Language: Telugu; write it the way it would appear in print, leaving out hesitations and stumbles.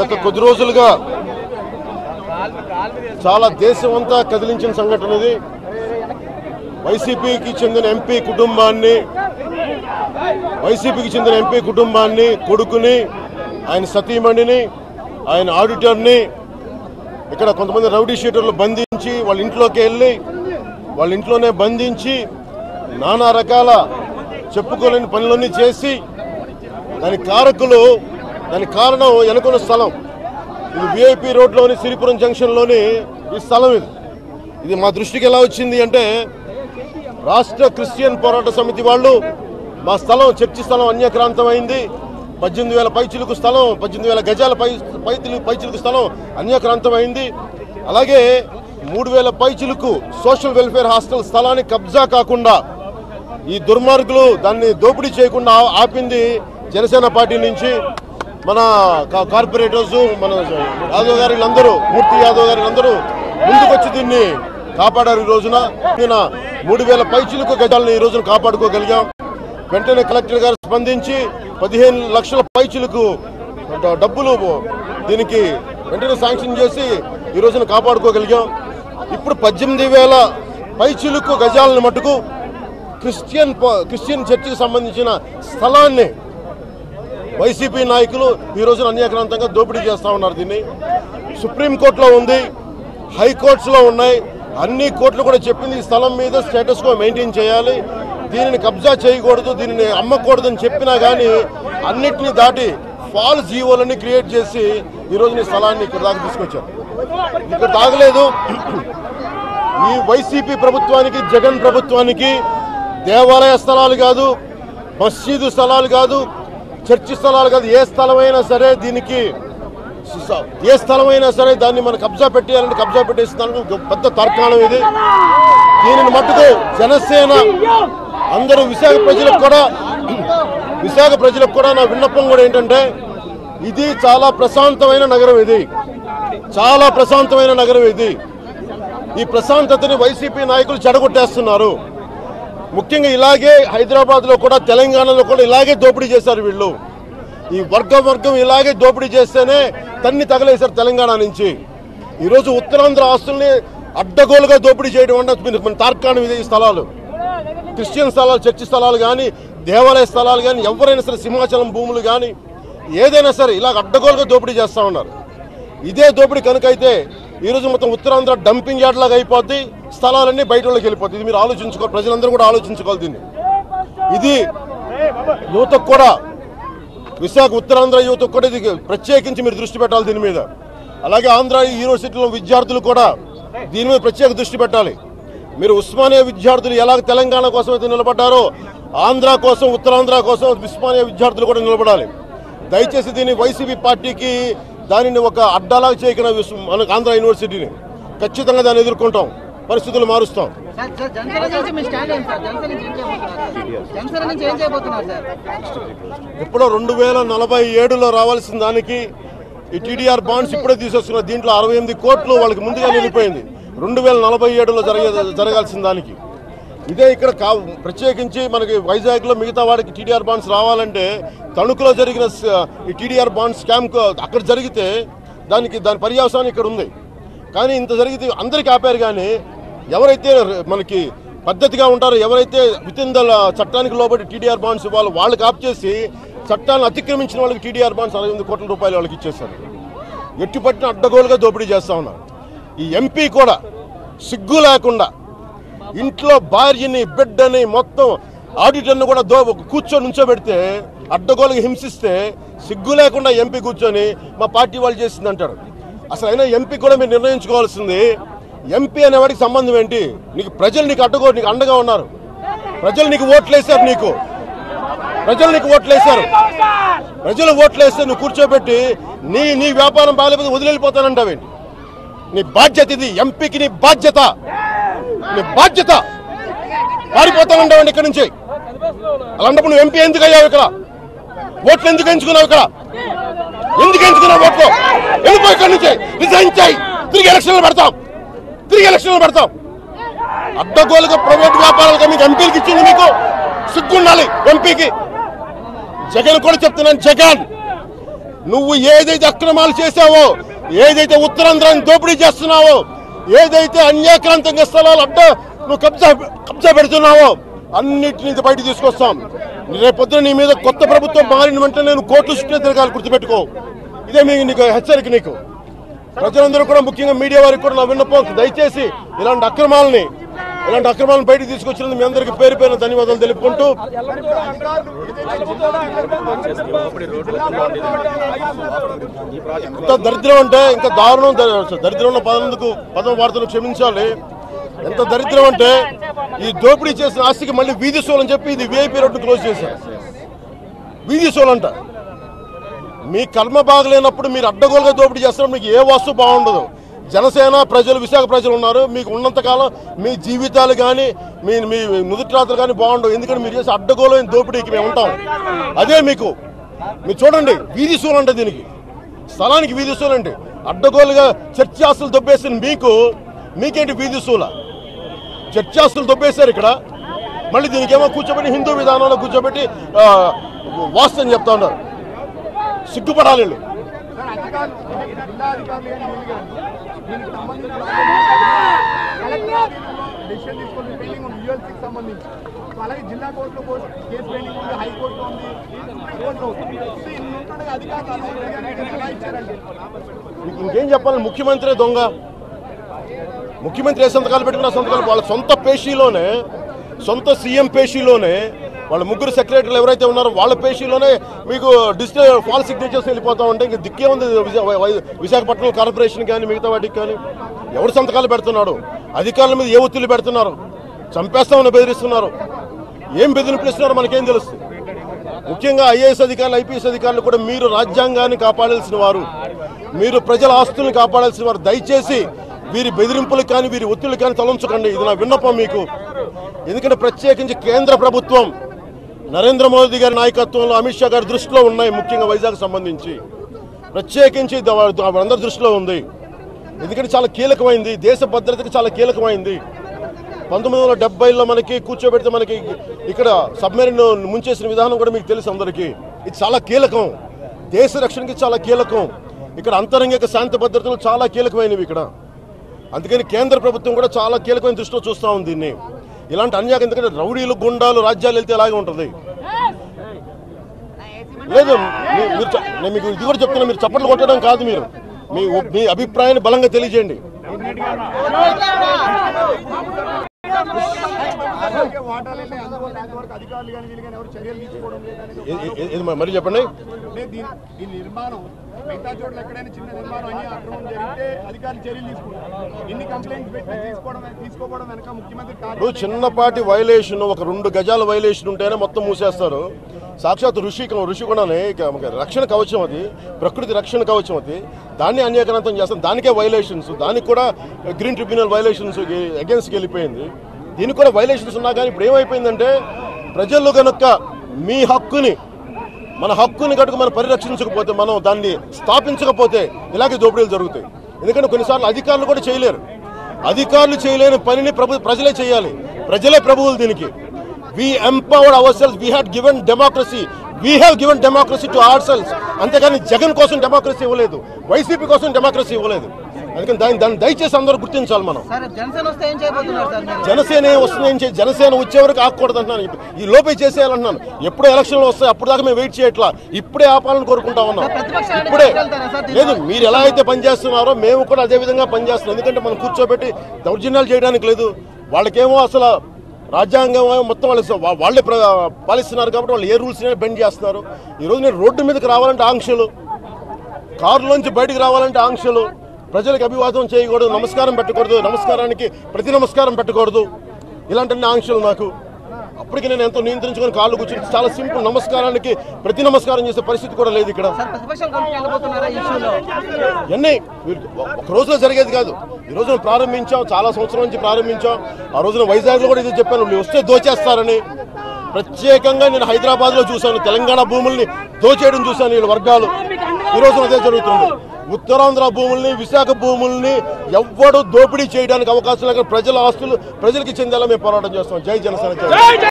గత కొద్ది రోజులుగా చాలా దేశమంతా కదిలించిన సంఘటన ఇది. వైసీపీకి చెందిన ఎంపీ కుటుంబాన్ని, కొడుకుని, ఆయన సతీమణిని, ఆయన ఆడిటర్ని ఇక్కడ కొంతమంది రౌడీ షీటర్లు బంధించి వాళ్ళ ఇంట్లోకి వెళ్ళి వాళ్ళ ఇంట్లోనే బంధించి నానా రకాల చెప్పుకోలేని పనులన్నీ చేసి దానికి కారణం వెనుకున్న స్థలం ఇది విఐపి రోడ్లోని సిరిపురం జంక్షన్లోని ఈ స్థలం ఇది మా దృష్టికి ఎలా వచ్చింది అంటే రాష్ట్ర క్రిస్టియన్ పోరాట సమితి వాళ్ళు మా స్థలం చర్చి స్థలం అన్యక్రాంతమైంది, 18,000 పైచిలుకు స్థలం, 18,000 గజాల పైచిలుకు స్థలం అన్యక్రాంతమైంది. అలాగే 3,000 పైచిలుకు సోషల్ వెల్ఫేర్ హాస్టల్ స్థలాన్ని కబ్జా కాకుండా ఈ దుర్మార్గులు దాన్ని దోపిడీ చేయకుండా ఆపింది జనసేన పార్టీ నుంచి మన కార్పొరేటర్స్, మన యాదవ్ గారి అందరూ, మూర్తి యాదవ్ గారి అందరూ ముందుకొచ్చి దీన్ని కాపాడారు. ఈ రోజున 3,000 పైచిలుకు గజాలను ఈ రోజున కాపాడుకోగలిగాం. వెంటనే కలెక్టర్ గారు స్పందించి 15 లక్షల పైచిలుకు డబ్బులు దీనికి వెంటనే శాంక్షన్ చేసి ఈ రోజున కాపాడుకోగలిగాం. ఇప్పుడు 18,000 పైచిలుకు గజాలను మటుకు క్రిస్టియన్ చర్చికి సంబంధించిన స్థలాన్ని వైసీపీ నాయకులు ఈ రోజున అన్యాక్రాంతంగా దోపిడీ చేస్తా ఉన్నారు. దీన్ని సుప్రీంకోర్టులో ఉంది, హైకోర్ట్స్లో ఉన్నాయి, అన్ని కోర్టులు కూడా చెప్పింది ఈ స్థలం మీద స్టేటస్ కో మెయింటైన్ చేయాలి, దీనిని కబ్జా చేయకూడదు, దీనిని అమ్మకూడదని చెప్పినా కానీ అన్నిటినీ దాటి ఫాల్స్ జీవోలన్నీ క్రియేట్ చేసి ఈ రోజున ఈ స్థలాన్ని ఇక్కడ దాకా తీసుకొచ్చారు. ఇక్కడ తాగలేదు. ఈ వైసీపీ ప్రభుత్వానికి, జగన్ ప్రభుత్వానికి దేవాలయ స్థలాలు కాదు, మసీదు స్థలాలు కాదు, చర్చి స్థలాలు కాదు, ఏ స్థలమైనా సరే దాన్ని మనం కబ్జా పెట్టేయాలంటే కబ్జా పెట్టేస్తానికి పెద్ద తర్కాణం ఇది. దీనిని మట్టుకు జనసేన అందరూ విశాఖ ప్రజలకు కూడా నా విన్నపం కూడా ఏంటంటే ఇది చాలా ప్రశాంతమైన నగరం ఇది. ఈ ప్రశాంతతని వైసీపీ నాయకులు చెడగొట్టేస్తున్నారు. ముఖ్యంగా ఇలాగే హైదరాబాద్లో కూడా, తెలంగాణలో కూడా ఇలాగే దోపిడీ చేశారు వీళ్ళు. ఈ వర్గం ఇలాగే దోపిడీ చేస్తేనే తగలేశారు తెలంగాణ నుంచి. ఈరోజు ఉత్తరాంధ్ర ఆస్తుల్ని అడ్డగోలుగా దోపిడీ చేయడం అంటే మన తార్కాణం ఇది. ఈ స్థలాలు క్రిస్టియన్ స్థలాలు, చర్చి స్థలాలు కానీ, దేవాలయ స్థలాలు కానీ, ఎవరైనా సరే సింహాచలం భూములు కానీ ఏదైనా సరే ఇలా అడ్డగోలుగా దోపిడీ చేస్తూ ఉన్నారు. ఇదే దోపిడీ కనుక అయితే ఈరోజు మొత్తం ఉత్తరాంధ్ర డంపింగ్ యార్డ్ లాగా అయిపోద్ది, స్థలాలన్నీ బయట వాళ్ళకి వెళ్ళిపోద్ది. ఇది మీరు ఆలోచించుకోవాలి, ప్రజలందరూ కూడా ఆలోచించుకోవాలి దీన్ని. ఇది యువతకు కూడా, విశాఖ ఉత్తరాంధ్ర యువతకు కూడా ఇది ప్రత్యేకించి మీరు దృష్టి పెట్టాలి దీని మీద. అలాగే ఆంధ్ర యూనివర్సిటీలో విద్యార్థులు కూడా దీని మీద ప్రత్యేక దృష్టి పెట్టాలి. మీరు ఉస్మానియా విద్యార్థులు ఎలాగ తెలంగాణ కోసం అయితే నిలబడ్డారో ఆంధ్ర కోసం, ఉత్తరాంధ్ర కోసం ఉస్మానియా విద్యార్థులు కూడా నిలబడాలి. దయచేసి దీన్ని వైసీపీ పార్టీకి దానిని ఒక అడ్డాలాగా చేయకుండా మనకు ఆంధ్ర యూనివర్సిటీని ఖచ్చితంగా దాన్ని ఎదుర్కొంటాం, పరిస్థితులు మారుస్తాం. ఎప్పుడో 2047లో రావాల్సిన దానికి ఈ టీడీఆర్ బాండ్స్ ఇప్పుడే తీసేస్తున్నారు. దీంట్లో 68 కోట్లు వాళ్ళకి ముందుగా వెళ్ళిపోయింది. 2047లో జరగాల్సిన దానికి ఇదే ఇక్కడ ప్రత్యేకించి మనకి వైజాగ్లో మిగతా వాడికి టీడీఆర్ బాండ్స్ రావాలంటే తణుకులో జరిగిన ఈ టీడీఆర్ బాండ్ స్కామ్ అక్కడ జరిగితే దాని పర్యవసానం ఇక్కడ ఉంది. కానీ ఇంత జరిగితే అందరికీ ఆపారు. కానీ ఎవరైతే మనకి పద్ధతిగా ఉంటారో, ఎవరైతే వితిన్ ద చట్టానికి లోబడి టీడీఆర్ బాండ్స్ ఇవ్వాలో వాళ్ళకి ఆప్ చేసి చట్టాన్ని అతిక్రమించిన వాళ్ళకి టీడీఆర్ బాండ్స్ 68 కోట్ల రూపాయలు వాళ్ళకి ఇచ్చేస్తారు. ఎట్టిపట్టిన అడ్డగోలుగా దోపిడీ చేస్తూ ఉన్నారు. ఈ ఎంపీ కూడా సిగ్గు లేకుండా ఇంట్లో భార్యని, బిడ్డని, మొత్తం ఆడిటర్ను కూడా కూర్చొని నుంచోబెడితే, అడ్డగోలుగా హింసిస్తే సిగ్గు లేకుండా ఎంపీ కూర్చొని మా పార్టీ వాళ్ళు చేసింది అంటాడు. అసలు అయినా ఎంపీ కూడా మీరు నిర్ణయించుకోవాల్సింది, ఎంపీ అనేవాడికి సంబంధం ఏంటి? నీకు ప్రజలు నీకు అండగా ఉన్నారు. ప్రజలు నీకు ఓట్లేశారు. ప్రజలు ఓట్లేస్తే నువ్వు కూర్చోబెట్టి నీ వ్యాపారం బాగాలేకపోతే వదిలిపోతానంటావేంటి? నీ బాధ్యత ఇది. ఎంపీకి నీ బాధ్యత పారిపోతానంటావండి ఇక్కడి నుంచి. అలాంటప్పుడు నువ్వు ఎంపీ ఎందుకు అయ్యావు? ఇక్కడ ఓట్లు ఎందుకు ఎంచుకున్నావు? ఎందుకు ఎంచుకున్నావు ఓట్లు? వెళ్ళిపో ఇక్కడి నుంచి, రిజైన్ చేయి. తిరిగి ఎలక్షన్లు పెడతాం. అడ్డగోలుగా ప్రైవేట్ వ్యాపారాలుగా మీకు ఎంపీలకు ఇచ్చింది. మీకు సిగ్గుండాలి ఎంపీకి. జగన్ కూడా చెప్తున్నాను, నువ్వు ఏదైతే అక్రమాలు చేశావో, ఏదైతే ఉత్తరాంధ్రాన్ని దోపిడీ చేస్తున్నావో, ఏదైతే అన్యాక్రాంతంగా స్థలాలు నువ్వు కబ్జా పెడుతున్నావో అన్నిటిని బయట తీసుకొస్తాం. రేపొద్దున నీ మీద కొత్త ప్రభుత్వం మారిన వెంటనే నేను కోర్టు చుట్టూ తిరగాలి, గుర్తుపెట్టుకో. ఇదే నీకు హెచ్చరిక. నీకు ప్రజలందరూ కూడా, ముఖ్యంగా మీడియా వారికి కూడా నా విన్నపం, దయచేసి ఇలాంటి అక్రమాలను బయటకు తీసుకొచ్చినందుకు మీ అందరికీ పేరు పేరున ధన్యవాదాలు తెలుపుకుంటూ, ఎంత దరిద్రం అంటే ఇంకా దారుణం. దరిద్రంలో పదం వార్తలు క్షమించాలి. ఎంత దరిద్రం అంటే ఈ దోపిడీ చేసిన ఆస్తికి మళ్ళీ వీధి సోల్ అని చెప్పి ఇది విఐపి రోడ్డు క్లోజ్ చేశారు. వీధి సోల్ అంట. మీ కర్మ బాగలేనప్పుడు మీరు అడ్డగోలుగా దోపిడీ చేస్తున్నప్పుడు మీకు ఏ వస్తువు బాగుండదు. జనసేన ప్రజలు, విశాఖ ప్రజలు ఉన్నారు, మీకు ఉన్నంతకాలం మీ జీవితాలు కానీ మీ నుదుటి రాత్రులు కానీ బాగుండవు. ఎందుకంటే మీరు చేసే అడ్డగోలైన దోపిడీకి మేము ఉంటాం. అదే మీరు చూడండి, వీధి సోల్ అంటే దీనికి, స్థలానికి వీధి సోల్ అంటే. అడ్డగోలుగా చర్చి ఆస్తులు దొబ్బేసిన మీకేంటి వీధి సోల? చర్చి ఆస్తులు దొబ్బేశారు ఇక్కడ. మళ్ళీ దీనికి ఏమో కూర్చోబెట్టి హిందూ విధానంలో కూర్చోబెట్టి వాస్తు అని చెప్తా ఉన్నారు. సిగ్గుపడాలి. ఇంకేం చెప్పాలి? ముఖ్యమంత్రి దొంగ. ముఖ్యమంత్రి ఏ సంతకాలు పెట్టుకున్న సంతకాలు వాళ్ళ సొంత పేషీలోనే, సొంత సీఎం పేషీలోనే, వాళ్ళ ముగ్గురు సెక్రటరీలు ఎవరైతే ఉన్నారో వాళ్ళ పేషీలోనే మీకు డిజిటల్ ఫాల్స్ సిగ్నేచర్స్ వెళ్ళిపోతా ఉంటే ఇంక దిక్కే ఉంది విశాఖపట్నం కార్పొరేషన్ కానీ మిగతా వాటికి కానీ. ఎవరు సంతకాలు పెడుతున్నాడు? అధికారుల మీద ఏ ఒత్తిళ్లు పెడుతున్నారు? చంపేస్తామని బెదిరిస్తున్నారు. ఏం బెదిరింపులు ఇస్తున్నారో మనకేం తెలుస్తుంది. ముఖ్యంగా ఐఏఎస్ అధికారులు, ఐపీఎస్ అధికారులు కూడా మీరు రాజ్యాంగాన్ని కాపాడాల్సిన వారు, మీరు ప్రజల ఆస్తులను కాపాడాల్సిన వారు. దయచేసి వీరి బెదిరింపులకు కానీ వీరి ఒత్తిళ్లు కానీ తలంచకండి. ఇది నా విన్నపం మీకు. ఎందుకంటే ప్రత్యేకించి కేంద్ర ప్రభుత్వం నరేంద్ర మోదీ గారి నాయకత్వంలో, అమిత్ షా గారి దృష్టిలో ఉన్నాయి. ముఖ్యంగా వైజాగ్ సంబంధించి ప్రత్యేకించి అందరి దృష్టిలో ఉంది. ఎందుకంటే చాలా కీలకమైంది, దేశ భద్రతకి చాలా కీలకమైంది. 1970లో మనకి కూర్చోబెడితే మనకి ఇక్కడ సబ్మెరీన్ ముంచేసిన విధానం కూడా మీకు తెలుసు అందరికీ. ఇది చాలా కీలకం, దేశ రక్షణకి చాలా కీలకం. ఇక్కడ అంతరంగిక శాంతి భద్రతలు చాలా కీలకమైనవి ఇక్కడ. అందుకని కేంద్ర ప్రభుత్వం కూడా చాలా కీలకమైన దృష్టిలో చూస్తూ ఉంది దీన్ని. ఇలాంటి అన్యాయం, ఎందుకంటే రౌడీలు, గుండాలు రాజ్యాలు వెళ్తే అలాగే ఉంటుంది. లేదు, నేను మీకు ఇది కూడా చెప్తున్నా, మీరు చప్పట్లు కొట్టడం కాదు, మీరు మీ అభిప్రాయాన్ని బలంగా తెలియజేయండి. మరి చెప్పండి. చిన్నపాటి వైలేషన్, ఒక 2 గజాల వైలేషన్ ఉంటేనే మొత్తం మూసేస్తారు. సాక్షాత్ ఋషికొండనే రక్షణ కవచం, అది ప్రకృతి రక్షణ కవచం, అది దాన్ని అన్యాక్రాంతం చేస్తాం. దానికే వైలేషన్స్, దానికి కూడా గ్రీన్ ట్రిబ్యునల్ వైలేషన్స్ అగేన్స్ట్కి వెళ్ళిపోయింది. దీనికి కూడా వైలేషన్స్ ఉన్నా కానీ ఇప్పుడు ఏమైపోయిందంటే, ప్రజలు కనుక మీ హక్కుని, మన హక్కుని కనుక మనం పరిరక్షించకపోతే, మనం దాన్ని స్థాపించకపోతే ఇలాగే దోపిడీలు జరుగుతాయి. ఎందుకంటే కొన్నిసార్లు అధికారులు కూడా చేయలేరు. అధికారులు చేయలేని పనిని ప్రజలే చేయాలి. ప్రజలే ప్రభువులు దీనికి. We empowered ourselves. We have given democracy to ourselves. అంతేగాని జగన్ కోసం డెమోక్రసీ ఇవ్వలేదు, వైసీపీ కోసం డెమోక్రసీ ఇవ్వలేదు. అందుకని దాన్ని దయచేసి అందరూ గుర్తించాలి. మనం జనసేన వస్తుంది, జనసేన వచ్చే వరకు ఆకూడదు అంటున్నాను. ఈ లోపే చేసేయాలంటున్నాను. ఎప్పుడో ఎలక్షన్లు వస్తాయి, అప్పుడు దాకా మేము వెయిట్ చేయట్లా. ఇప్పుడే ఆపాలని కోరుకుంటా ఉన్నాం. ఇప్పుడే లేదు, మీరు ఎలా అయితే పనిచేస్తున్నారో మేము కూడా అదే విధంగా పనిచేస్తున్నాం. ఎందుకంటే మనం కూర్చోబెట్టి దౌర్జన్యాలు చేయడానికి లేదు. వాళ్ళకేమో అసలు రాజ్యాంగం మొత్తం వాళ్ళే పాలిస్తున్నారు కాబట్టి వాళ్ళు ఏ రూల్స్ బెండ్ చేస్తున్నారు. ఈరోజు నేను రోడ్డు మీదకి రావాలంటే ఆంక్షలు, కారులోంచి బయటకు రావాలంటే ఆంక్షలు, ప్రజలకు అభివాదం చేయకూడదు, నమస్కారం పెట్టకూడదు, నమస్కారానికి ప్రతి నమస్కారం పెట్టకూడదు, ఇలాంటి ఆంక్షలు నాకు. అప్పటికి నేను ఎంతో నియంత్రించుకొని కాళ్ళు కూర్చొని చాలా సింపుల్ నమస్కారానికి ప్రతి నమస్కారం చేసే పరిస్థితి కూడా లేదు ఇక్కడ. ఇవన్నీ ఒక రోజులో జరిగేది కాదు. ఈ రోజున ప్రారంభించాం, చాలా సంవత్సరం నుంచి ప్రారంభించాం. ఆ రోజున వైజాగ్లో కూడా ఇది చెప్పాను, మీరు వస్తే దోచేస్తారని. ప్రత్యేకంగా నేను హైదరాబాద్లో చూశాను, తెలంగాణ భూముల్ని దోచేయడం చూశాను వీళ్ళ వర్గాలు. ఈ రోజున అదే జరుగుతుంది. ఉత్తరాంధ్ర భూముల్ని, విశాఖ భూముల్ని ఎవ్వడు దోపిడీ చేయడానికి అవకాశం లేక ప్రజల ఆస్తులు ప్రజలకి చెందేలా మేము పోరాటం చేస్తాం. జై జనసేన.